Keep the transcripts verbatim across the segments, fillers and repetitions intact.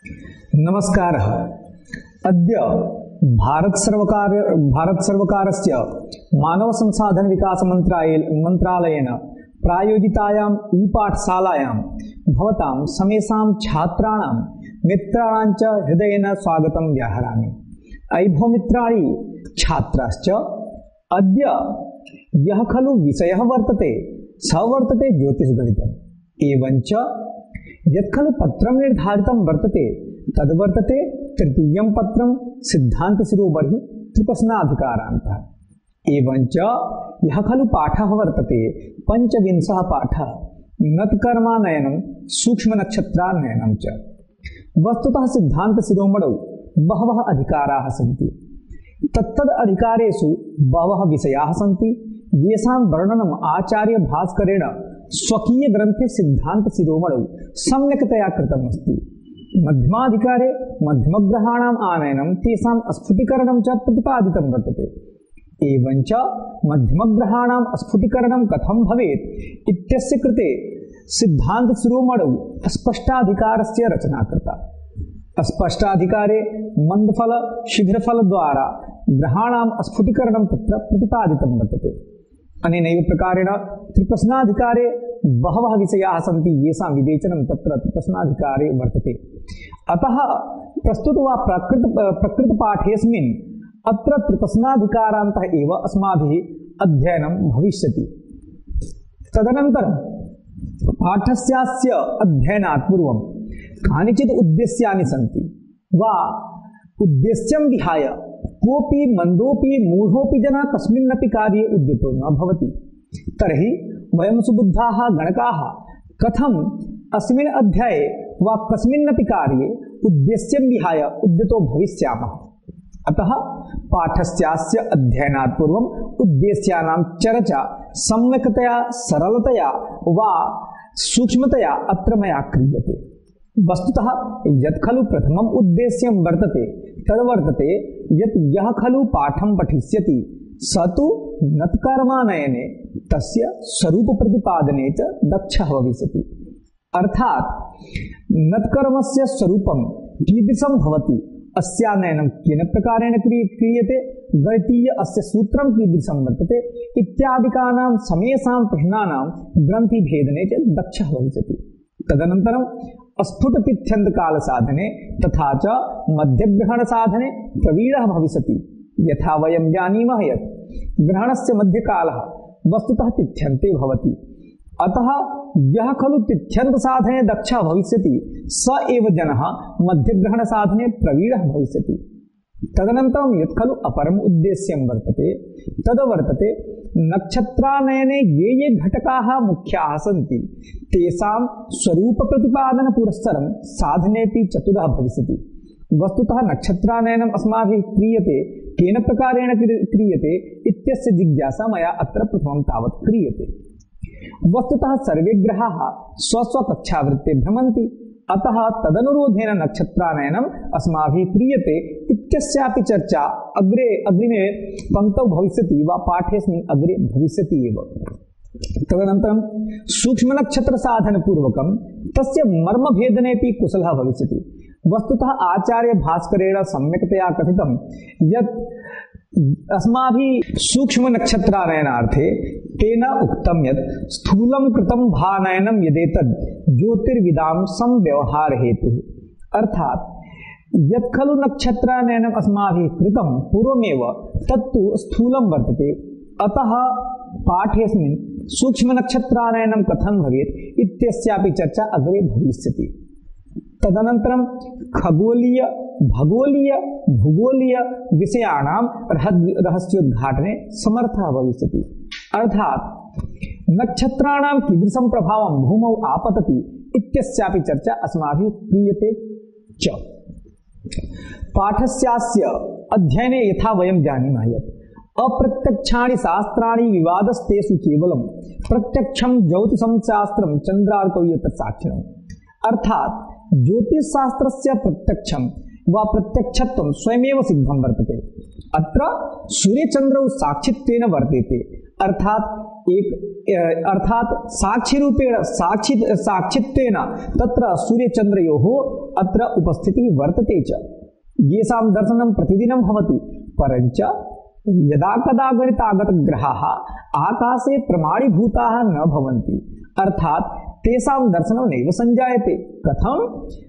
नमस्कारः। अद्य भारत सर्वकार भारत सर्वकारस्य मानव संसाधन विकास मंत्रालयेन प्रायोजितायां ई-पाठशालायां भवतां समेषां छात्राणां मित्राणां च हृदयेन स्वागतं व्याहरामि। अयि भो मित्राणि छात्राश्च, अद्य यः खलु विषयः वर्तते स वर्तते ज्योतिषगणितम्। एवञ्च यत् खलु पत्रं निर्धारितं वर्तते तद्वर्तते तृतीयं पत्रं सिद्धान्तशिरोमणिः त्रिप्रश्नाधिकारान्तः। एवञ्च यः खलु पाठः वर्तते पञ्चविंशः पाठः नत्कर्मानयनं सूक्ष्मनक्षत्रानयनं च। वस्तुतः सिद्धान्तशिरोमणौ बहवः अधिकाराः सन्ति। तत्तद् अधिकारेषु बहवः विषयाः सन्ति, येषां वर्णनम् आचार्य भास्करेण स्वकीय ग्रन्थे सिद्धान्तशिरोमणौ सम्यक्तया कृतमस्ति। मध्यमाधिकारे मध्यमग्रहाणाम् आनयनं तेषां स्फुटीकरणं च प्रतिपादितं वर्तते। एवञ्च मध्यमग्रहाणां स्फुटीकरणं कथं भवेत् इत्यस्य कृते सिद्धान्तशिरोमणौ स्पष्टाधिकारस्य रचना कृता। स्पष्टाधिकारे मन्दफल शीघ्रफल द्वारा ग्रहाणां स्फुटीकरणं तत्र प्रतिपादितं वर्तते। अनेनैव प्रकारेण त्रिप्रश्नाधिकारे बहवः विषयाः सन्ति, येषां विवेचनं तत्र त्रिप्रश्नाधिकारे वर्तते। अतः प्रस्तुत वा प्रकृत प्रकृतपाठेऽस्मिन् अत्र त्रिप्रश्नाधिकारान्तः एव अस्माभिः अध्ययनं भविष्यति। तदनन्तरं पाठस्यास्य अध्ययनात् पूर्वं कानिचित् उद्देश्यानि सन्ति वा उद्देश्यं विहाय कोऽपि मन्दोऽपि मूढोऽपि जनः कस्मिन्नपि कार्ये उद्यतो न भवति। तर्हि वयं सुबुद्धाः गणकाः कथम् अस्मिन् अध्याये वा कस्मिन्नपि कार्ये उद्देश्यं विहाय उद्यतो भविष्यामः। अतः पाठस्यास्य अध्ययनात् पूर्वम् उद्देश्यानां चर्चा सम्यक्तया सरलतया वा सूक्ष्मतया अत्र मया क्रियते। वस्तुतः यत् खलु प्रथमम् उद्देश्यं वर्तते तद्वर्तते यत् यः खलु पाठं पठिष्यति स तु नत्कर्मानयने तस्य स्वरूपप्रतिपादने च दक्षः भविष्यति। अर्थात् नत्कर्मस्य स्वरूपं कीदृशं भवति, अस्यानयनं केन प्रकारेण क्रियते, गणितीय अस्य सूत्रं कीदृशं वर्तते इत्यादिकानां समेषां प्रश्नानां ग्रन्थिभेदने च दक्षः भविष्यति। तदनन्तरं स्फुटतिथ्यन्तकाल साधने तथा च मध्यग्रहण साधने प्रवीणः भविष्यति। यथा वयं जानीमः यत् ग्रहणस्य मध्यकालः वस्तुतः तिथ्यन्ते भवति। अतः यः खलु तिथ्यन्त साधने दक्षः भविष्यति स एव जनः मध्यग्रहण साधने प्रवीणः भविष्यति। तदनन्तरं यत् खलु अपरम् उद्देश्यं वर्तते तद्वर्तते नक्षत्रानयने ये ये घटकाः मुख्याः सन्ति तेषां स्वरूपप्रतिपादनपुरस्सरं साधनेऽपि चतुरः भविष्यति। वस्तुतः नक्षत्रानयनम् अस्माभिः क्रियते केन प्रकारेण क्रियते इत्यस्य जिज्ञासा मया अत्र प्रथमं तावत् क्रियते। वस्तुतः सर्वे ग्रहाः स्वस्वकक्षावृत्ते भ्रमन्ति, अतः तदनुरोधेन नक्षत्रानयनम् अस्माभिः क्रियते इत्यस्यापि चर्चा अग्रे अग्रिमे पङ्क्तौ भविष्यति वा पाठेऽस्मिन् अग्रे भविष्यति एव। तदनन्तरं सूक्ष्मनक्षत्रसाधनपूर्वकं तस्य मर्मभेदनेऽपि कुशलः भविष्यति। वस्तुतः आचार्य भास्करेण सम्यक्तया कथितं यत् अस्माभिः सूक्ष्मनक्षत्रानयनार्थे तेन उक्तं यत् स्थूलं कृतं भानयनं यदेतद् ज्योतिर्विदां संव्यवहारहेतुः। अर्थात् यत् खलु नक्षत्रानयनम् अस्माभिः कृतं पूर्वमेव तत्तु स्थूलं वर्तते। अतः पाठेऽस्मिन् सूक्ष्मनक्षत्रानयनं कथं भवेत् इत्यस्यापि चर्चा अग्रे भविष्यति। तदनन्तरं खगोलीय भगोलीय भूगोलीय विषयाणां रहस्योद्घाटने समर्थः भविष्यति। अर्थात् नक्षत्राणां कीदृशं प्रभावं भूमौ आपतति इत्यस्यापि चर्चा अस्माभिः क्रियते च। पाठस्यास्य अध्ययने यथा वयं जानीमः यत् अप्रत्यक्षाणि शास्त्राणि विवादस्तेषु केवलं प्रत्यक्षं ज्योतिषं शास्त्रं चन्द्रार्कौ यत्र साक्षिणम्। अर्थात् ज्योतिषशास्त्रस्य प्रत्यक्षं वा प्रत्यक्षत्वं स्वयमेव सिद्धं वर्तते। अत्र सूर्यचन्द्रौ साक्षित्वेन वर्तेते। अर्थात् एक अर्थात साक्षी रूपेण साक्षी साक्षित्वेन तत्र सूर्यचंद्रयोः अत्र उपस्थितिः वर्तते च। येषां दर्शनं प्रतिदिनं भवति, परञ्च यदा कदा गणितागत ग्रहाः आकाशे प्रमाणीभूताः न भवन्ति, अर्थात तेषां दर्शनं नैव संजायते। कथं?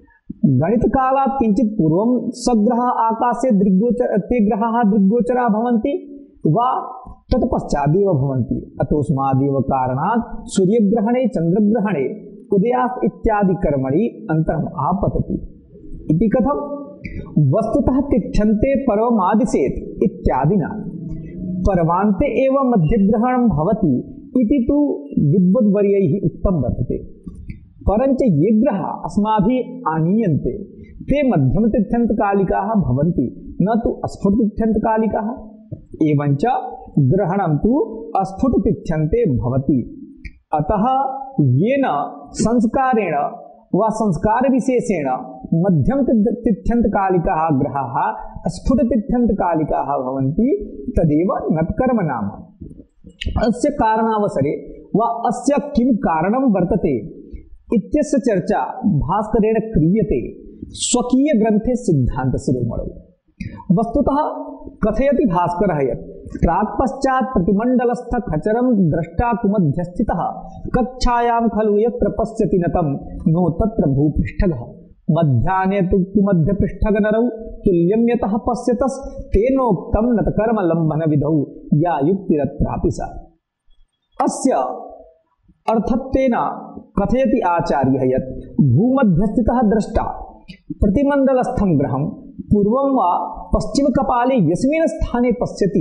गणितकालात् किंचित पूर्वं सग्रहाः आकाशे दृग्गोचर ते ग्रहाः दृग्गोचराः भवन्ति वा तत्पश्चादेव भवन्ति। अतोस्मादेव कारणात् सूर्यग्रहणे चंद्रग्रहणे उदयास्त इत्यादि कर्मणि अंतरम् आपतति। इति कथं? वस्तुतः तिष्ठन्ते पर्वमादिशेत् इत्यादिना पर्वान्ते एव मध्यग्रहणं भवति इति तु विद्वद्वर्यैः उक्तं वर्तते। परञ्च ये ग्रहाः अस्माभिः आनीयन्ते ते मध्यमतिथ्यन्तकालिकाः भवन्ति, न तु स्फुटतिथ्यन्तकालिकाः। एवञ्च ग्रहणं तु स्फुटतिथ्यन्ते भवति। अतः येन संस्कारेण वा संस्कार विशेषेण मध्यम तिथ्यन्तकालिकाः ग्रहाः स्फुटतिथ्यन्तकालिकाः भवन्ति, तदेव नत्कर्म नाम। अस्य कारणावसरे वा अस्य किं कारणं वर्तते इत्यस्य चर्चा भास्करेण क्रियते स्वकीय ग्रन्थे सिद्धान्त शिरोमणौ। वस्तुतः कथयति भास्करः यत् प्राक् पश्चात् प्रतिमण्डलस्थ खचरं द्रष्टा कुमध्यस्थितः कक्षायां खलु यत्र पश्यति नतं नो तत्र भूपृष्ठगः मध्याह्ने तु कुमध्यपृष्ठगनरौ तुल्यं यतः पश्यतस् तेनोक्तं नतकर्म लम्बन विधौ या युक्तिरत्रापि सा। अस्य अर्थत्वेन कथयति आचार्यः यत् भूमध्यस्थितः द्रष्टा प्रतिमण्डलस्थं ग्रहं पूर्वं वा पश्चिमकपाले यस्मिन् स्थाने पश्यति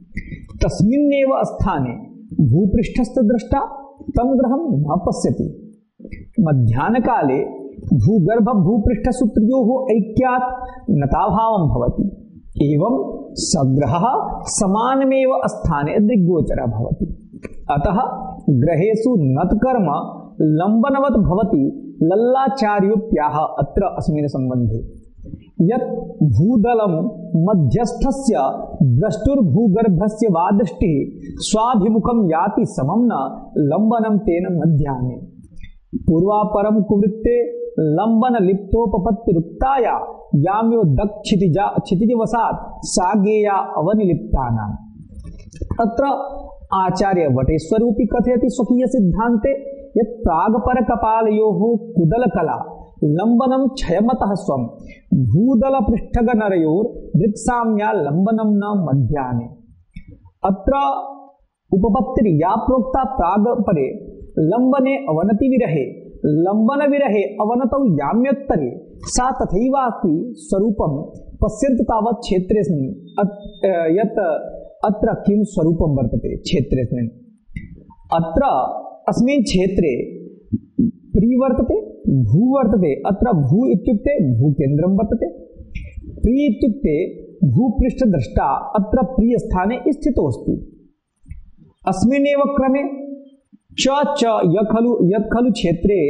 तस्मिन्नेव स्थाने भूपृष्ठस्थ द्रष्टा तं ग्रहं न पश्यति। मध्याह्नकाले भूगर्भ भूपृष्ठ सूत्रयोः ऐक्यात् नताभावं भवति। एवं सग्रहः समानमेव स्थाने दृग्गोचरः भवति। अतः ग्रहेषु नत्कर्म लंबनवत् भवति लल्लाचार्योक्त्याः अत्र अस्मिन् संबंधे यत् भूदलं मध्यस्थस्य द्रष्टुर्भूगर्भस्य वा दृष्टिः स्वाभिमुखं याति समं न लंबनं तेन मध्याह्ने पूर्वापरं कुवृत्ते लंबन लिप्तोपपत्तिरुक्ताया याम्यो दक्षितिजा क्षितिजवसात् सागेया अवनिलिप्तानाम्। अत्र आचार्य वटेश्वरूपी कथयति स्वकीय सिद्धान्ते यत् प्रागपर कपालयोः कुदलकला लंबनं क्षयमतः स्वं भूदल पृष्ठगनरयोर दृक्साम्या लंबनं न मध्याह्ने। अत्र उपपत्तिर या प्रोक्ता प्रागपरे लंबने अवनति विरहे लंबन विरहे अवनतौ याम्योत्तरे सा तथैवास्ति स्वरूपं पश्यन्तु तावत् क्षेत्रेऽस्मिन् यत् अत्र किं स्वरूपं वर्तते क्षेत्रेऽस्मिन्। अत्र अस्मिन् क्षेत्रे प्री वर्तते भू वर्तते। अत्र भू इत्युक्ते भूकेन्द्रं वर्तते। प्री इत्युक्ते भूपृष्ठद्रष्टा अत्र प्रिय स्थाने स्थितोऽस्ति। अस्मिन्नेव क्रमे च च य खलु यत् खलु क्षेत्रे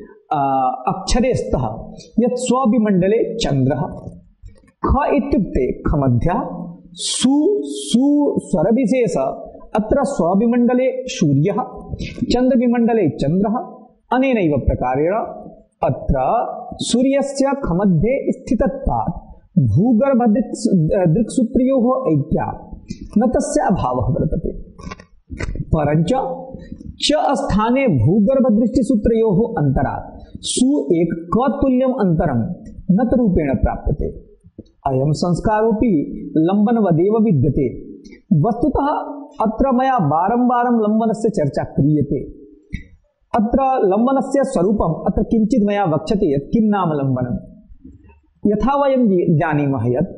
अक्षरे स्तः यत् स्वविमण्डले चन्द्रः। ख इत्युक्ते खमध्यः। सु सु स्वरविशेष अत्र स्वविमण्डले सूर्यः चन्द्रविमण्डले चन्द्रः। अनेनैव प्रकारेण अत्र सूर्यस्य खमध्ये स्थितत्वात् भूगर्भ दृक्सूत्रयोः ऐक्यात् न तस्य अभावः वर्तते। परञ्च च स्थाने भूगर्भ दृष्टिसूत्रयोः अन्तरात् सु एक कतुल्यम् अन्तरं नतरूपेण प्राप्यते। अयं संस्कारोऽपि लंबनवदेव विद्यते। वस्तुतः अत्र मया बारंबारं लंबनस्य चर्चा क्रियते। अत्र लंबनस्य स्वरूपम् अत्र किंचित् मया वक्ष्यते यत् किं नाम लंबनं। यथा वयं जानीमः यत्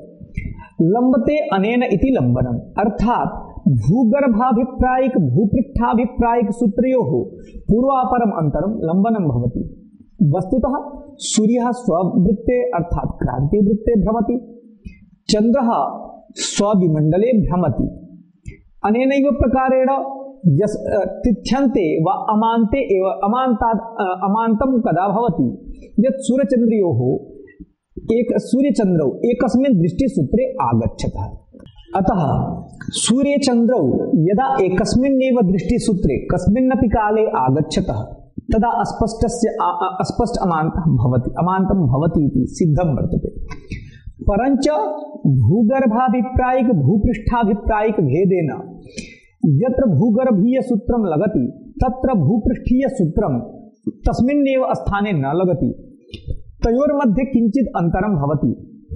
लंबते अनेन इति लंबनम् अर्थात् भूगर्भाभिप्रायिक भूपृष्ठाभिप्रायिक सूत्रयोः पूर्वापरम् अंतरं लंबनं भवति। वस्तुतः सूर्यः स्ववृत्ते अर्थात् क्रांतिवृत्ते भ्रमति, चन्द्रः स्वविमण्डले भ्रमति। अनेनैव प्रकारेण यस् तिथ्यन्ते वा अमान्ते एव अमान्तात् अमान्तं कदा भवति यत् सूर्यचन्द्रयोः एक सूर्यचन्द्रौ एकस्मिन् दृष्टिसूत्रे आगच्छतः। अतः सूर्य चंद्रौ यदा एकस्मिन्नेव दृष्टिसूत्रे कस्मिन्नपि काले आगच्छतः तदा अस्पष्टस्य अस्पष्ट अमान्तः भवति अमान्तं भवति इति सिद्धं वर्तते। परंच भूगर्भाभिप्रायिक भूपृष्ठाभिप्रायिक भेदेन यत्र भूगर्भीय सूत्रं लगति तत्र भूपृष्ठीय सूत्रं तस्मिन्नेव स्थाने न लगति, तयोर्मध्ये किंचित् अंतरं भवति।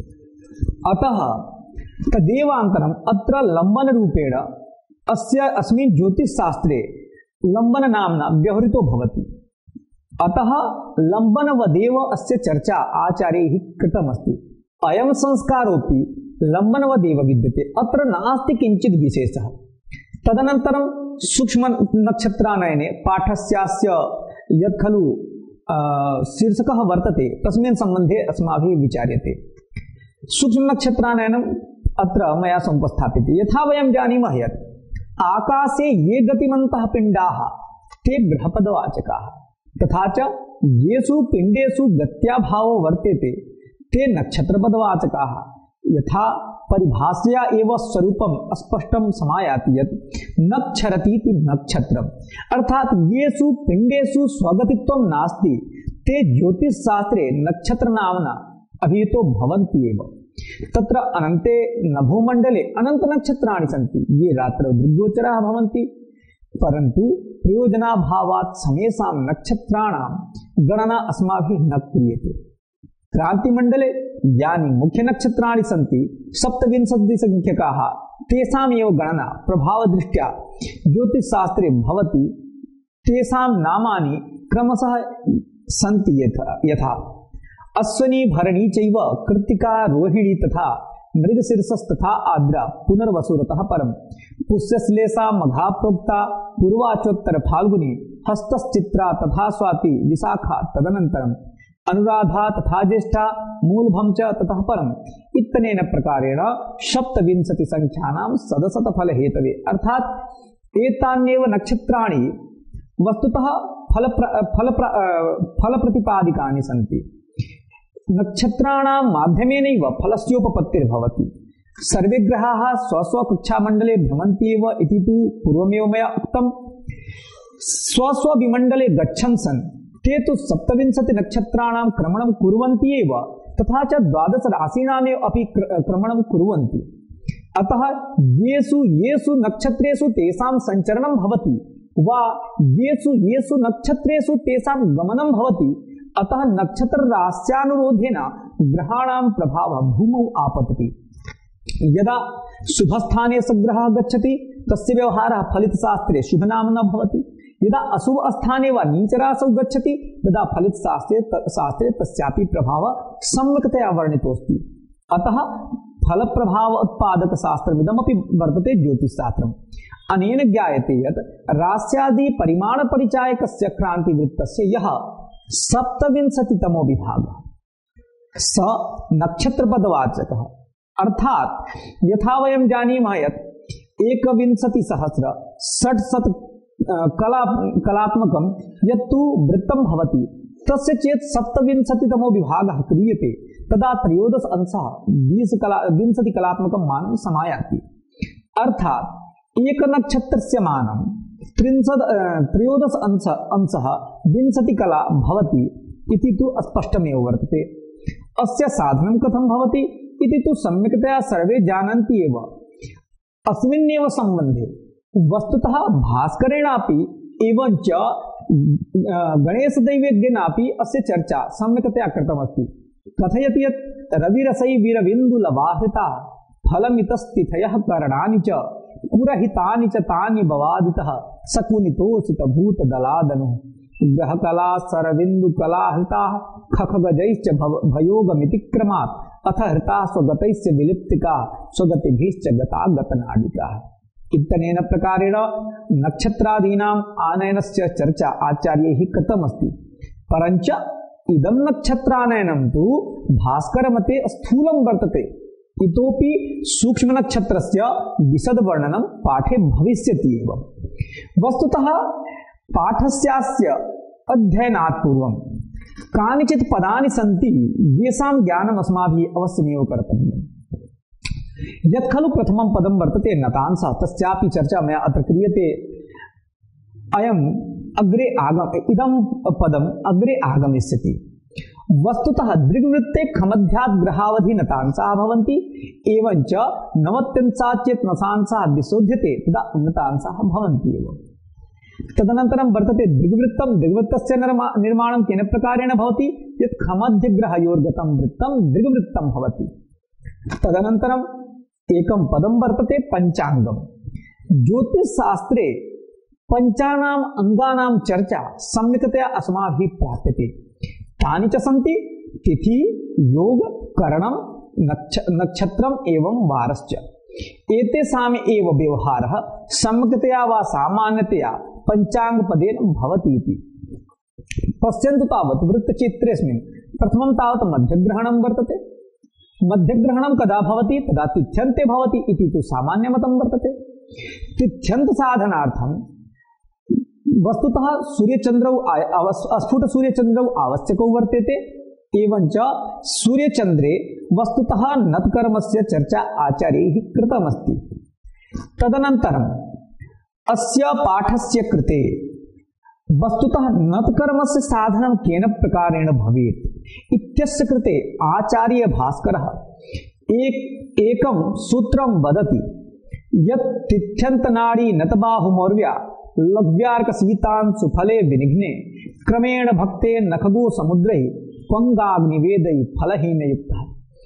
अतः तदेवान्तरम् अत्र लंबन रूपेण अस्य अस्मिन् ज्योतिषशास्त्रे लंबन नाम्ना व्यवहृतो भवति। अतः लंबनवदेव अस्य चर्चा आचार्यैः कृतमस्ति। अयं संस्कारोऽपि लंबनवदेव विद्यते, अत्र नास्ति किंचित् विशेषः। तदनन्तरं सूक्ष्म नक्षत्रानयने पाठस्यास्य यत् खलु शीर्षकः वर्तते तस्मिन् सम्बन्धे अस्माभिः विचार्यते। सूक्ष्म नक्षत्रानयनम् अत्र मया समुपस्थाप्यते। यथा वयं जानीमः यत् आकाशे ये गतिमन्तः पिण्डाः ते गृहपदवाचकाः, तथा च येषु पिण्डेषु गत्याभावो वर्तेते ते नक्षत्रपदवाचकाः। यथा परिभाषया एव स्वरूपम स्पष्टं समायाति यत् नक्षरतीति नक्षत्रम्, अर्थात येषु पिण्डेषु स्वगतित्वं नास्ति ते ज्योतिषशास्त्रे नक्षत्र नाम्ना अभिहितो भवन्ति एव। तत्र अनन्ते नभोमण्डले अनन्त नक्षत्राणि सन्ति, ये रात्रौ दृग्गोचराः भवन्ति, परन्तु प्रयोजनाभावात् समेषां नक्षत्राणां गणना अस्माभिः न क्रियते। क्रांतिमण्डले यानि मुख्य नक्षत्राणि सन्ति सप्तविंशतिसंख्यकाः, तेषामेव गणना प्रभावदृष्ट्या ज्योतिषशास्त्रे भवति। तेषां नामानि क्रमशः सन्ति यथा यथा अश्विनी भरणी चैव कृत्तिका रोहिणी तथा मृगशीर्षस्तथा आद्रा पुनर्वसुरतः परम पुष्यश्लेषा मघा प्रोक्ता पूर्वाचोत्तर फाल्गुनी हस्तश्चित्रा तथा स्वाति विशाखा तदनन्तरम् अनुराधा तथा ज्येष्ठा मूलभं च ततः परम इत्यनेन प्रकारेण सप्तविंशति संख्यानां सदसत फल हेतवे, अर्थात एतान्येव नक्षत्राणि वस्तुतः फल फल फल प्रतिपादिकानि सन्ति। नक्षत्राणां माध्यमेनैव फलस्योपपत्तिर्भवति। सर्वे ग्रहाः स्वस्वकक्षामण्डले भ्रमन्ति एव इति तु पूर्वमेव मया उक्तम्। स्वस्वविमण्डले गच्छन् सन् ते तु सप्तविंशति नक्षत्राणां क्रमणं कुर्वन्ति एव, तथा च द्वादश राशीनामेव अपि क्रमणं कुर्वन्ति। अतः येषु येषु नक्षत्रेषु तेषां सञ्चरणं भवति वा येषु येषु नक्षत्रेषु तेषां गमनं भवति, अतः नक्षत्र राश्यानुरोधेन ग्रहाणां प्रभावः भूमौ आपतति। यदा शुभस्थाने सग्रहः गच्छति तस्य व्यवहारः फलितशास्त्रे शुभनाम्ना भवति। यदा अशुभ स्थाने वा नीचराशौ गच्छति तदा फलितशास्त्रे शास्त्रे तस्यापि प्रभावः सम्यक्तया वर्णितोऽस्ति। अतः फलप्रभाव उत्पादक शास्त्रमिदमपि वर्तते ज्योतिषशास्त्रम्। अनेन ज्ञायते यत् राश्यादि परिमाण परिचायकस्य क्रांतिवृत्तस्य यः सप्तविंशतितमो विभागः स नक्षत्रपदवाचकः, अर्थात यथा वयं जानीमः यत् एकविंशतिसहस्र षट्शत कला कलात्मकं यत्तु वृत्तं भवति तस्य चेत् सप्तविंशतितमो विभागः क्रियते, तदा त्रयोदश अंशः बीस कला विंशति कलात्मकं मानं समायाति। अर्थात एक नक्षत्रस्य मानं त्रिंशत् त्रयोदश अंश अंशः विंशति कला भवति इति तु स्पष्टमेव वर्तते। अस्य साधनं कथं भवति इति तु सम्यक्तया सर्वे जानन्ति एव। अस्मिन्नेव सम्बन्धे वस्तुतः भास्करेणापि एवञ्च गणेशदैवेद्येनापि अस्य चर्चा सम्यक्तया कृतमस्ति। कथयति यत् रविरसैर्विरबिन्दुलवाहृता फलमितस्तिथयः करणानि च पुरहितानि च तानि भवादितः शकुनितोषितभूतदलादनुः ग्रहकला सरविन्दुकलाहृताः खखगजैश्च भयोगमितिक्रमात् अथ हृताः स्वगतैश्च विलिप्तिकाः स्वगतिभिश्च गता गतनाडिकाः। इत्यनेन प्रकारेण नक्षत्रादीनाम् आनयनस्य चर्चा आचार्यैः कृतमस्ति। परञ्च इदं नक्षत्रानयनं तु भास्करमते स्थूलं वर्तते, इतोपि सूक्ष्म नक्षत्रस्य विशद वर्णनं पाठे भविष्यति एव। वस्तुतः पाठस्यास्य अध्ययनात् पूर्वं कानिचित् पदानि सन्ति येषां ज्ञानम् अस्माभिः अवश्यमेव कर्तव्यम्। यत् खलु प्रथमं पदं वर्तते नतांसः तस्यापि चर्चा मया अत्र क्रियते। अयम् अग्रे आगम इदं पदम् अग्रे आगमिष्यति। वस्तुतः दृग्वृत्ते खमध्यात् ग्रहावधि नतांसाः भवन्ति एवञ्च नवत्यंशात् चेत् नसांसाः विशोध्यते तदा उन्नतांसाः भवन्ति एव। तदनन्तरं वर्तते दृग्वृत्तं। दृग्वृत्तस्य निर्माणं केन प्रकारेण भवति? यत् खमध्यग्रहयोर्गतं वृत्तं दृग्वृत्तं भवति। तदनन्तरम् एकं पदं वर्तते पञ्चाङ्गम्। ज्योतिषशास्त्रे पञ्चानाम् अङ्गानां चर्चा सम्यक्तया अस्माभिः प्राप्यते। तानि च सन्ति तिथि, योग, करणं, नक्ष नक्षत्रम् एवं वारश्च। एतेषाम् एव व्यवहारः सम्यक्तया वा सामान्यतया पञ्चाङ्गपदेन भवति इति। पश्यन्तु तावत् वृत्तचित्रेऽस्मिन् प्रथमं तावत् मध्यग्रहणं वर्तते। मध्यग्रहणं कदा भवति? तदा तिथ्यन्ते भवति इति तु सामान्यमतं वर्तते। तिथ्यन्त साधनार्थं वस्तुतः सूर्यचन्द्रौ अस्फुट सूर्यचन्द्रौ आवश्यकौ वर्तते। एवञ्च सूर्यचन्द्रे वस्तुतः नत्कर्मस्य चर्चा आचार्यैः कृतमस्ति। तदनन्तरम् अस्य पाठस्य कृते वस्तुतः नत्कर्मस्य साधनं केन प्रकारेण भवेत् इत्यस्य कृते आचार्य भास्करः एक एकं सूत्रं वदति यत् तिथ्यन्तनाडी नतबाहुमौर्व्या लव्यार्कसीतांशु फले विनिघ्ने क्रमेण भक्ते नखगो समुद्रैः त्वङ्गाग्निवेदै फलहीनयुक्तः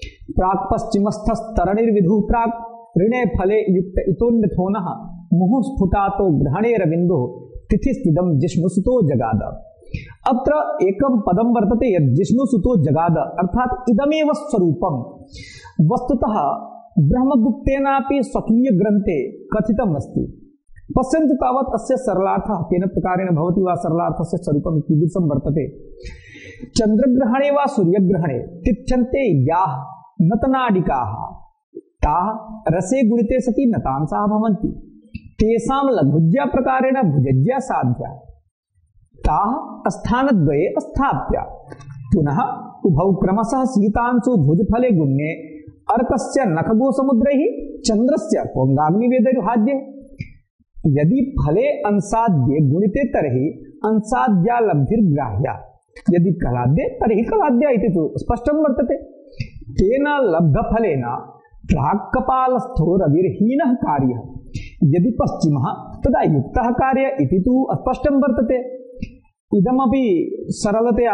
प्राक्पश्चिमस्थस्तरणिर्विधुः प्राक् ऋणे फले युक्त इतोऽन्यथो नः मुहुस्फुटातो ग्रहणेरविन्दुः तिथिस्थिदं जिष्णुसुतो जगाद। अत्र एकं पदं वर्तते यत् जिष्णुसुतो जगाद अर्थात इदमेव स्वरूपं वस्तुतः ब्रह्मगुप्तेनापि स्वकीय ग्रन्थे कथितम् अस्ति। पश्यन्तु तावत् अस्य सरलार्थः केन प्रकारेण भवति वा सरलार्थस्य स्वरूपं कीदृशं वर्तते। चन्द्रग्रहणे वा सूर्यग्रहणे तिथ्यन्ते याः नतनाडिकाः ताः रसे गुणिते सति नतांसाः भवन्ति। तेषां लघुज्या प्रकारेण भुजज्या साध्या ताः स्थानद्वये स्थाप्या पुनः उभौ क्रमशः शीतांशु भुजफले गुण्ये अर्कस्य नखगो समुद्रैः चन्द्रस्य त्वङ्गाग्निवेदैर्हाद्ये। यदि फले अंशाद्ये गुणिते तर्हि अंशाद्या लब्धिर्ग्राह्या यदि कलाद्ये तर्हि कलाद्या इति तु स्पष्टं वर्तते। तेन लब्धफलेन प्राक्कपालस्थो रविर्हीनः कार्यः यदि पश्चिमः तदा युक्तः कार्यः इति तु स्पष्टं वर्तते। इदमपि सरलतया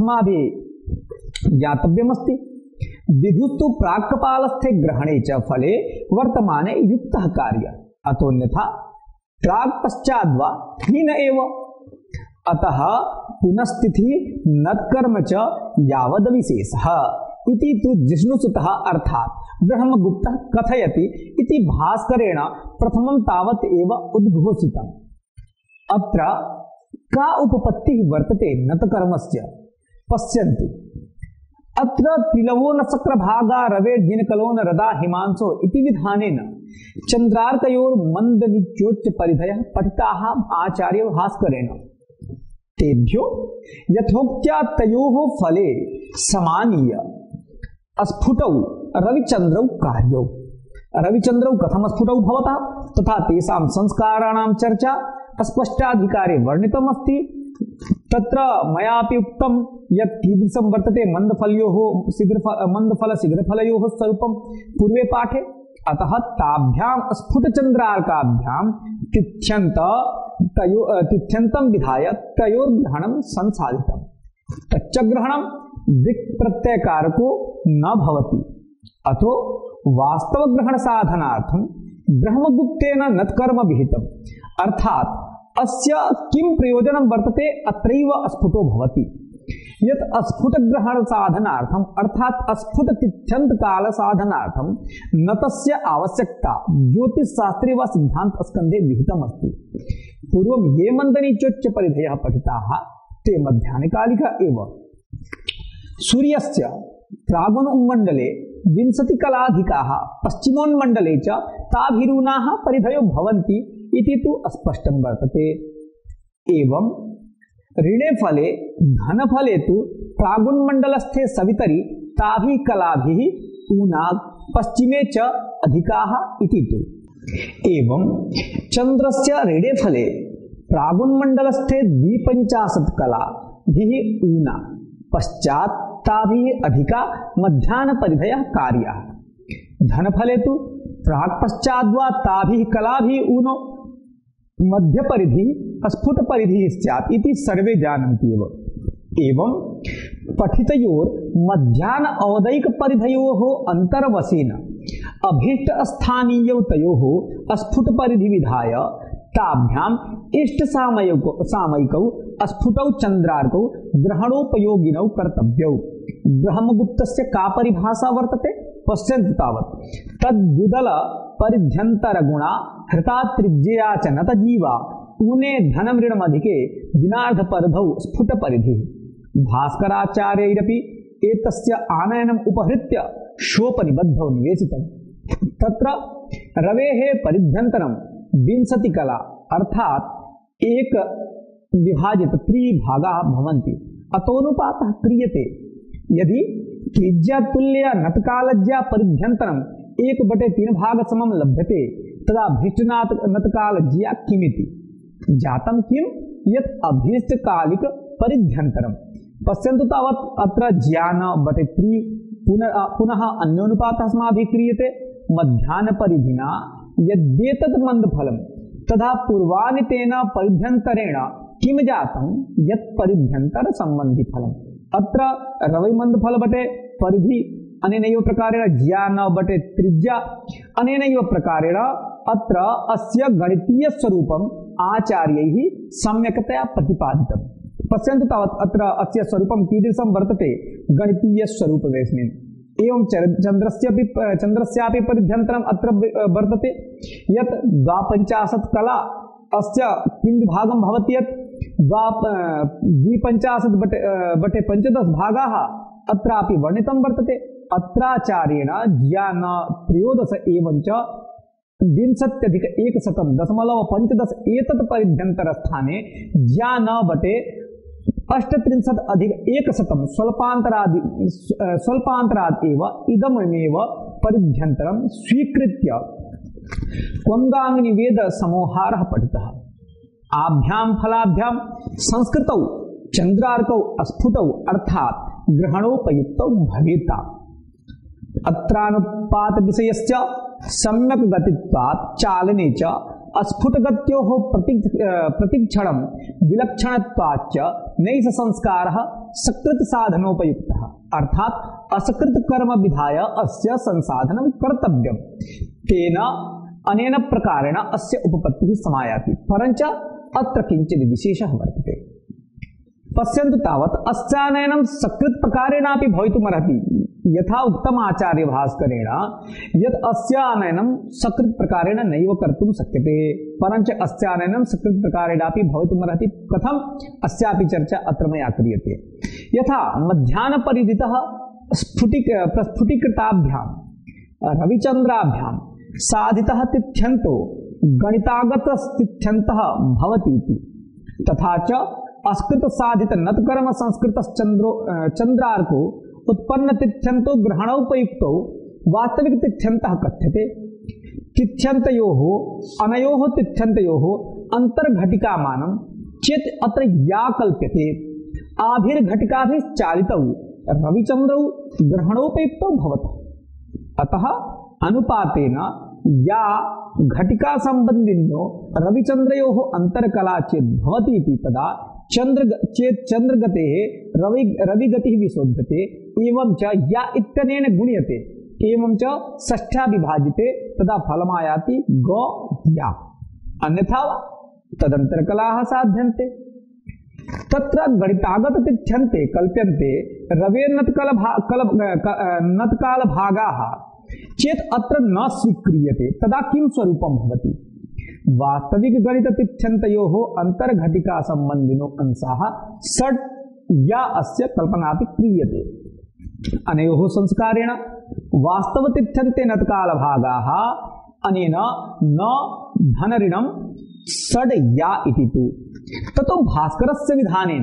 अस्माभिः ज्ञातव्यमस्ति। विधुस्तु प्राक्कपालस्थे ग्रहणे च फले वर्तमाने युक्तः कार्यः अतोऽन्यथा प्राक् पश्चाद् वा हीन एव। अतः पुनस्तिथि नत्कर्म च यावदविशेषः इति तु जिष्णुसुतः अर्थात् ब्रह्मगुप्तः कथयति इति भास्करेण प्रथमं तावत् एव उद्घोषितम्। अत्र का उपपत्तिः वर्तते नतकर्मस्य? पश्यन्तु अत्र त्रिलवो न शक्रभागा रवे दिनकलो न रदा हिमांशो इति विधानेन चन्द्रार्कयोर्मन्दनिच्योच्च परिधयः पठिताः आचार्य भास्करेण। तेभ्यो यथोक्त्या तयोः फले समानीय स्फुटौ रविचन्द्रौ कार्यौ। रविचन्द्रौ कथम स्फुटौ भवतः तथा तेषां संस्काराणां चर्चा स्पष्टाधिकारे वर्णितमस्ति। तत्र मयापि उक्तं यत् कीदृशं वर्तते मन्दफलयोः शीघ्रफल मन्दफलशीघ्रफलयोः स्वरूपं पूर्वे पाठे। अतः ताभ्यां स्फुटचन्द्रार्काभ्यां तिथ्यन्त तयो तिथ्यन्तं विधाय तयोर्ग्रहणं संसाधितम्। तच्च ग्रहणं दिक्प्रत्ययकारको न भवति। अतो वास्तवग्रहण साधनार्थं ब्रह्मगुप्तेन नत्कर्म विहितम्। अर्थात् अस्य किं प्रयोजनं वर्तते? अत्रैव स्फुटो भवति। यत् स्फुटग्रहण साधनार्थम् अर्थात् स्फुट तिथ्यन्त काल साधनार्थं नतस्य आवश्यकता ज्योतिषशास्त्रे वा सिद्धांत स्कन्धे विहितम् अस्ति। पूर्वं ये मन्दनिचोच्च परिधयः पठिताः ते मध्याह्नकालिका एव। सूर्यस्य प्रागुणोन्मण्डले विंशतिकलाधिकाः पश्चिमोन्मण्डले च ताभिरूनाः परिधयो भवन्ति इति तु स्पष्टं वर्तते। एवं ऋणे फले धनफले तु प्रागुन्मण्डलस्थे सवितरि ताभिः कलाभिः ऊना पश्चिमे च अधिकाः इति तु। एवं चंद्रस्य रेडेफले प्रागुन्मण्डलस्थे द्विपञ्चाशत् कलाभिः ऊना, पश्चात् ताभिः अधिका मध्याह्नपरिधयः कार्याः। धनफले तु प्राक्पश्चाद्वा ताभिः कलाभिः ऊनो मध्यपरिधिः स्फुटपरिधिः स्यात् इति सर्वे जानन्ति एव। एवं पठितयोर् मध्याह्न अवदैक परिधयोः अंतर्वसेन अभीष्ट स्थानीयौ तयोः स्फुट परिधि विधाय ताभ्याम् इष्ट सामयिकौ सामयिकौ स्फुटौ चंद्रार्कौ ग्रहणोपयोगिनौ कर्तव्यौ। ब्रह्मगुप्तस्य का परिभाषा वर्तते पश्यन्तु तावत्। तद्युदल परिध्यन्तरगुणा हृता त्रिज्यया च नतजीवा ऊने धनमृणमधिके दिनार्ध परिधौ स्फुट परिधि। भास्कराचार्यैरपि एतस्य आनयनम् उपहृत्य शोपनिबद्धौ निवेशितम्। तत्र रवेः परिध्यन्तरं विंशति कला अर्थात एक विभाजित त्रिभागाः भवन्ति। अतोनुपातः क्रियते। यदि त्रिज्या तुल्य नतकालज्या परिध्यन्तरम् एक बटे तीन भाग समं लभ्यते तदा भीष्टनाथ नतकालज्या किमिति जातं किं यत् अभीष्टकालिक परिध्यन्तरम्। पश्यन्तु तावत् अत्र ज्ञान बटे त्रि पुनः पुनः अन्योनुपातः अस्माभिः क्रियते। मध्याह्न परिधिना यद्येतत् मंदफलं तथा पूर्वानितेन परिध्यन्तरेण किं जातं यत् परिध्यन्तर संबंधी फलम्। अत्र रवि मंदफल बटे परिधि अनेनैव प्रकारेण ज्ञान बटे त्रिज्या अनेनैव प्रकारेण अत्र अस्य गणितीय स्वरूपम् आचार्यैः सम्यक्तया प्रतिपादितम्। पश्यन्तु तावत् अत्र अस्य स्वरूपं कीदृशं वर्तते गणितीय स्वरूपवेस्मिन्। एवं चन्द्रस्यापि चन्द्रस्यापि परिध्यन्तरम् अत्र वर्तते यत् द्वापञ्चाशत् कला अस्य किं विभागं भवति यत् द्वा द्विपञ्चाशत् बटे बटे पञ्चदश भागाः अत्रापि वर्णितं वर्तते। अत्राचार्येण ज्ञान त्रयोदश एवं च विंशत्यधिक एकशतं दशमलव पञ्चदश एतत् परिध्यन्तर स्थाने ज्ञान बटे अष्टत्रिंशत् अधिक एकशतं स्वल्पान्तरादि स्वल्पान्तरात् एव इदमेव परिध्यन्तरं स्वीकृत्य क्वन्दाङ्निवेद समोहारः पठितः। आभ्यां फलाभ्यां संस्कृतौ चंद्रार्कौ स्फुटौ अर्थात ग्रहणोपयुक्तौ भवेत्। अत्रानुपात विषयस्य सम्यक् गतित्वात् चालने च स्फुटगत्योः प्रतिक्षणं विलक्षणत्वाच्च नैष संस्कारः सकृत साधनोपयुक्तः अर्थात असकृत कर्म विधाय अस्य संसाधनं कर्तव्यम्। तेन अनेन प्रकारेण अस्य उपपत्तिः समायाति। परञ्च अत्र किञ्चित् विशेषः वर्तते। पश्यन्तु तावत् अस्यानयनं सकृत प्रकारेणापि भवितुमर्हति। यथा उक्तम् आचार्य भास्करेण यत् अस्यानयनं सकृत प्रकारेण नैव कर्तुं शक्यते, परञ्च अस्यानयनं सकृत प्रकारेणापि भवितुमर्हति। कथम् अस्यापि चर्चा अत्र मया क्रियते। यथा मध्याह्नपरिधितः स्फुटिक प्रस्फुटीकृताभ्यां रविचन्द्राभ्यां साधितः तिथ्यन्तो गणितागतस्तिथ्यन्तः भवति इति, तथा च अस्कृत साधित नतकर्म संस्कृत चंद्रो चंद्रार्को उत्पन्न तिथ्यंतो ग्रहणोपयुक्तो वास्तविक तिथ्यन्तः कथ्यते। तिथ्यन्तयोः अनयोः तिथ्यन्तयोः अंतर्घटिकामानं चेत् अत्र या कल्प्यते आभिर्घटिकाभिश्चालितौ रविचन्द्रौ ग्रहणोपयुक्तौ भवतः। अतः अनुपातेन या घटिका संबंधिनो रविचन्द्रयोः अंतरकला चेत् भवति इति तदा चंद्र चेत् चंद्रगतेः रवि रविगतिः विशोध्यते। एवं च या इत्यनेन गुण्यते एवं च षष्ठ्या विभाजिते तदा फलमायाति ग या, अन्यथा तदंतरकलाः साध्यन्ते। तत्र गणितागत तिथ्यन्ते कल्प्यन्ते रवेर्नत्कल भा कल नत्काल भागाः चेत् अत्र न स्वीक्रियते तदा किं स्वरूपं भवति। वास्तविक गणित तिथ्यन्तयोः अंतर्घटिका संबंधिनो अंशाः षट् या अस्य कल्पनापि क्रियते। अनयोः संस्कारेण वास्तव तिथ्यन्ते नत्काल भागाः अनेन न धनऋणं षड् या इति तु। ततो भास्करस्य विधानेन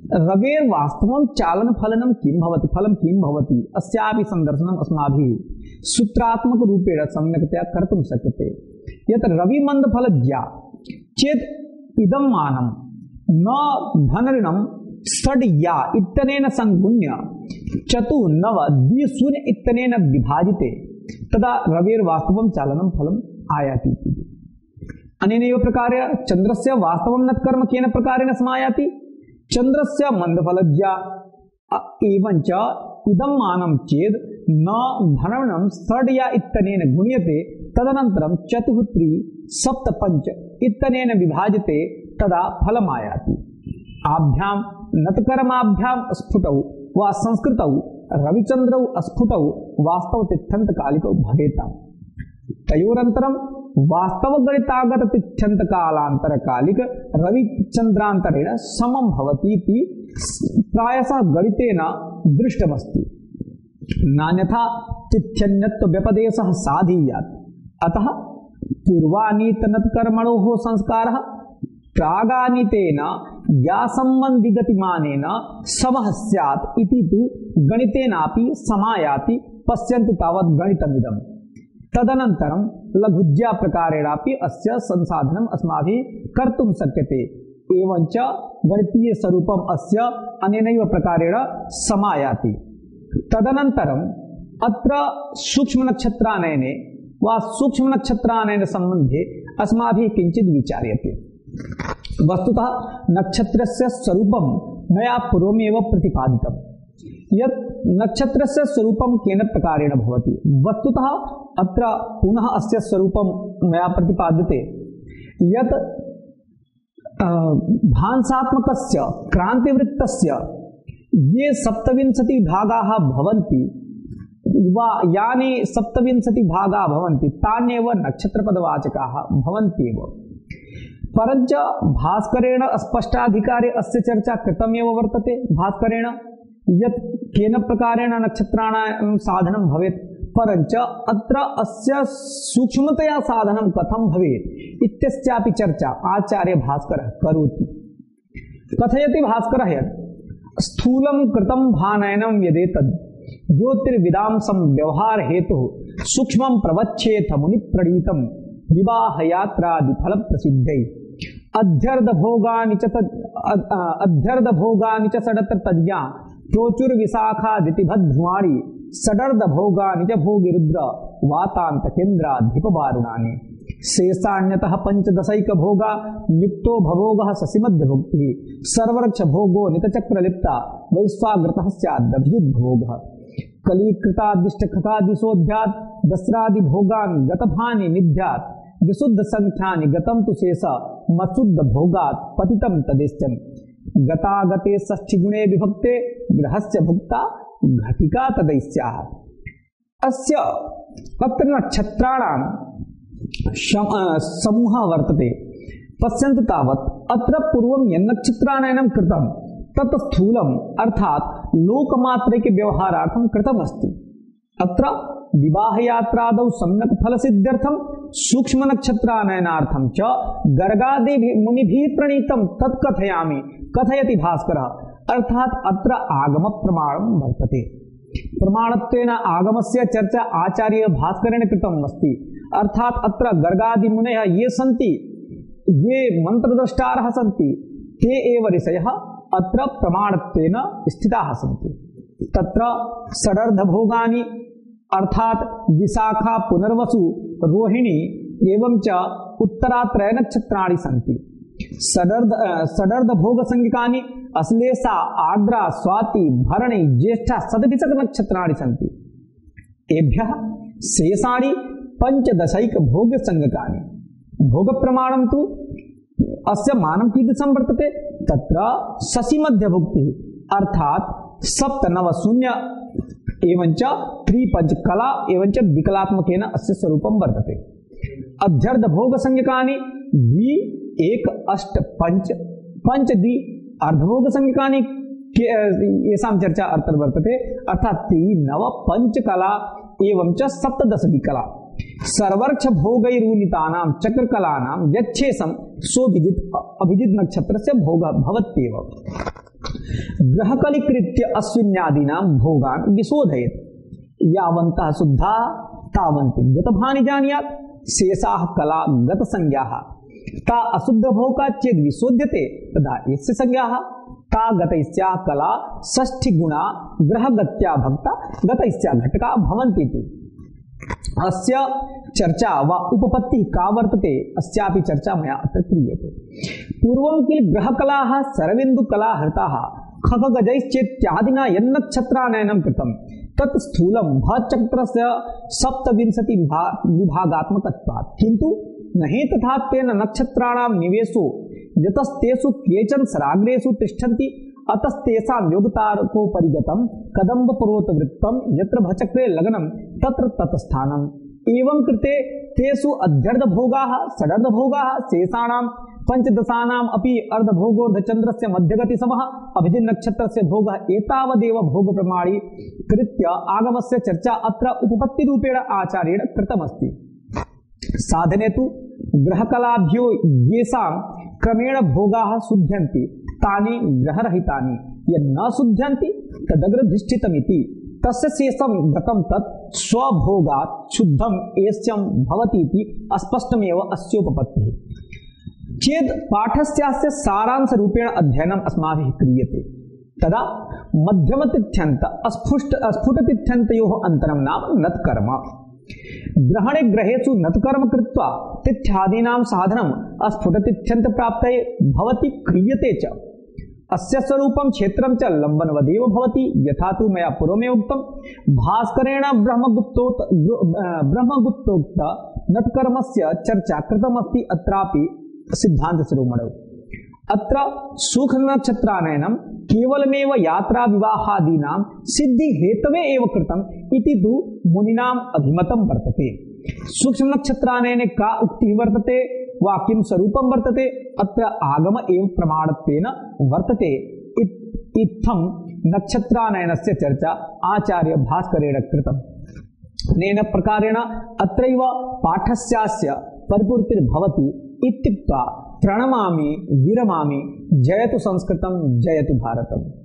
रवेर्वास्तवं चालन फलनं किं भवति फलं किं भवति अस्यापि संदर्शनम् अस्माभिः सूत्रात्मक रूपेण सम्यक्तया कर्तुं शक्यते। यत् रविमन्दफलज्ञा चेत् इदं मानं न धनऋणं षड्या इत्यनेन संगुण्य चतुर्नव द्विशून्य इत्यनेन विभाजिते तदा रविर्वास्तवं चालनं फलम् आयाति। अनेनैव प्रकारेण चन्द्रस्य वास्तवं नत्कर्म केन प्रकारेण समायाति? चन्द्रस्य मन्दफलज्ञा एवञ्च इदं मानं चेत् न धनऋणं षड्या इत्यनेन गुण्यते तदनन्तरं चतुः त्रि सप्त पञ्च इत्यनेन विभाजते तदा फलमायाति। आभ्यां नतकर्माभ्यां स्फुटौ वा संस्कृतौ रविचन्द्रौ स्फुटौ वास्तव तिथ्यन्तकालिकौ भवेताम्। तयोरन्तरं वास्तवगणितागत तिथ्यन्तकालान्तरकालिक रविचन्द्रान्तरेण समं भवतीति प्रायशः गणितेन दृष्टमस्ति। नान्यथा तिथ्यन्यत्वव्यपदेशः साधीयात्। अतः पूर्वानीतनत्कर्मणोः संस्कारः प्रागानीतेन ज्ञासम्बन्धिगतिमानेन समः स्यात् इति तु गणितेनापि समायाति। पश्यन्तु तावत् गणितमिदं। तदनन्तरं लघुज्या प्रकारेणापि अस्य संसाधनम् अस्माभिः कर्तुं शक्यते। एवञ्च गणितीय स्वरूपम् अस्य अनेनैव प्रकारेण समायाति। तदनन्तरम् अत्र सूक्ष्मनक्षत्रानयने वा सूक्ष्मनक्षत्रानयन सम्बन्धे अस्माभिः किञ्चित् विचार्यते। वस्तुतः नक्षत्रस्य स्वरूपं मया पूर्वमेव प्रतिपादितं यत् नक्षत्रस्य स्वरूपं केन प्रकारेण भवति। वस्तुतः अत्र पुनः अस्य स्वरूपं मया प्रतिपाद्यते यत् भांसात्मकस्य क्रांतिवृत्तस्य ये सप्तविंशति भागाः भवन्ति वा यानि सप्तविंशति भागाः भवन्ति तान्येव नक्षत्रपदवाचकाः भवन्त्येव। परञ्च भास्करेण स्पष्टाधिकारे अस्य चर्चा कृतमेव वर्तते। भास्करेण यत् केन प्रकारेण नक्षत्राणां साधनं भवेत्, परञ्च अत्र अस्य सूक्ष्मतया साधनं कथं भवेत् इत्यस्यापि चर्चा आचार्य भास्करः करोति। कथयति भास्करः यत् स्थूलं कृतं भानयनं यदेतद् ज्योतिर्विदां संव्यवहार हेतुः सूक्ष्मं प्रवच्छेथ मुनिप्रणीतं विवाहयात्रादि फल प्रसिद्धै अध्यर्धभोगानि च अध्यर्धभोगानि च षडत्र तज्ञा प्रोचुर्विशाखादितिभद्ध्रुवाणि षडर्धभोगानि च भोगिरुद्र वातान्तकेन्द्राधिपवारुणानि शेषाण्यतः पंचदशैक भोगा नित्यो भवोगः शशिमध्यभुक्तिः सर्वरक्ष भोगो नितचक्रलिप्ता वैश्वाग्रतः स्यादभिभोगः कलीकृतादिष्टकथादिशोध्यात् दस्रादि भोगान् गतभानि निध्यात् विशुद्ध संख्यानि गतं तु शेष मशुद्ध भोगात् पतितं तदेश्यम् गतागते षष्ठीगुणे विभक्ते गृहस्य भुक्ता घटिका तदैस्याः। अस्य अत्र नक्षत्राणां समूहः वर्तते। पश्यन्तु तावत् अत्र पूर्वं यन्नक्षत्रानयनं कृतं तत् स्थूलम् अर्थात् लोकमात्रैके व्यवहारार्थं कृतमस्ति। अत्र विवाहयात्रादौ सम्यक् फलसिद्ध्यर्थं सूक्ष्मनक्षत्रानयनार्थं च गर्गादि मुनिभिः प्रणीतं तत् कथयामि कथयति भास्करः। अर्थात् अत्र आगमप्रमाणं वर्तते। प्रमाणत्वेन आगमस्य चर्चा आचार्य भास्करेण कृतम् अस्ति। अर्थात् अत्र गर्गादि मुनयः ये सन्ति, ये मंत्रद्रष्टारः सन्ति, ते एव ऋषयः अत्र प्रमाणत्वेन स्थिताः सन्ति। तत्र षडर्धभोगानि अर्थात विशाखा पुनर्वसु रोहिणी एवं च उत्तरात्रय नक्षत्राणि सन्ति। षडर्ध षडर्ध भोग संज्ञकानि अश्लेषा आर्द्रा स्वाति भरणी ज्येष्ठा सदभिषक नक्षत्राणि सन्ति। एभ्यः शेषाणि पंचदशैक भोग संज्ञकानि। भोग प्रमाणं तु अस्य मानं कीदृशं वर्तते? तत्र शशिमध्यभुक्तिः अर्थात सप्तनव शून्य एवंच त्रिपंच कला एवंच विकलात्मकेन अस्य स्वरूपं वर्तते। अध्यर्ध भोग संज्ञकानि द्वि एक अष्ट पंच पंच द्वि अर्धभोग संज्ञकानि येषां चर्चा अत्र वर्तते अर्थात त्रि नव पंच कला एवं च सप्तदश विकला सर्वर्क्ष भोगैरूनितानां चक्रकलानां यच्छेषं सोभिजित अभिजित नक्षत्रस्य भोगः भवत्येव। ग्रहकलीकृत्य अश्विन्यादीनां भोगान् विशोधयेत्। यावन्तः शुद्धा तावन्ति गतभानि जानीयात् शेषाः कला गत संज्ञाः ता अशुद्ध भोगा चेद विशोध्यते तदा यस्य संज्ञाः ता गतैस्या कला षष्ठी गुणा ग्रहगत्या भक्ता गतैस्या घटका भवन्ति इति। अस्य चर्चा व उपपत्ति का वर्तते अस्यापि चर्चा मया अत्र क्रियते। पूर्वं किल ग्रहकलाः शरवेन्दुकला हृताः खगगजैश्चेत्यादिना यन्नक्षत्रानयनं कृतं तत् स्थूलं भचक्रस्य सप्तविंशति विभागात्मकत्वात् किन्तु नहि तथा तेन नक्षत्राणां निवेशो यतस्तेषु केचन सराग्रेषु तिष्ठन्ति अतस्तेषां योगतारकोपरिगतं कदम्ब पर्वतवृत्तं यत्र भचक्रे लग्नं तत्र तत्स्थानम् एवं कृते तेषु अध्यर्धभोगाः षडर्धभोगाः शेषाणां पंचदशानाम् अपि अर्धभोगोर्धचन्द्रस्य मध्यगतिसमः अभिजिन् नक्षत्रस्य भोगः एतावदेव भोग प्रमाणी कृत्य आगमस्य चर्चा अत्र उपपत्तिरूपेण आचार्येण कृतमस्ति। साधने तु ग्रहकलाभ्यो येषां क्रमेण भोगाः शुध्यन्ति तानि ग्रहरहितानि यन्न शुध्यन्ति तदग्रधिष्ठितमिति तस्य शेषं गतं तत् स्वभोगात् शुद्धम् एष्यं भवति इति स्पष्टमेव अस्योपपत्तिः। चेद पाठस्यास्य सारांश रूपेण अध्ययनम् अस्माभिः क्रियते तदा मध्यमतिथ्यन्त स्फुट स्फुटतिथ्यन्तयोः अन्तरं नाम नत्कर्म। ग्रहणे ग्रहेषु नत्कर्म कृत्वा तिथ्यादीनां साधनं स्फुटतिथ्यन्त प्राप्तये भवति क्रियते च। अस्य स्वरूपं क्षेत्रं च लम्बनवदेव भवति यथा तु मया पूर्वमेव उक्तं भास्करेण ब्रह्मगुप्तोक्त ब्रह्मगुप्तोक्त नत्कर्मस्य चर्चा कृतमस्ति अत्रापि सिद्धांत शिरोमणौ। अत्र सुख नक्षत्रानयनं केवलमेव यात्रा विवाहादीनां सिद्धि हेतवे एव कृतम् इति तु मुनीनाम् अभिमतं वर्तते। सूक्ष्म नक्षत्रानयने का उक्तिः वर्तते वा किं स्वरूपं वर्तते अत्र आगम एव प्रमाणत्वेन वर्तते। इत्थं नक्षत्रानयनस्य चर्चा आचार्य भास्करेण कृतम्। अनेन प्रकारेण अत्रैव पाठस्यास्य परिपूर्तिर्भवति इत्युक्त्वा प्रणमामि विरमामि। जयतु संस्कृतं जयतु भारतम्।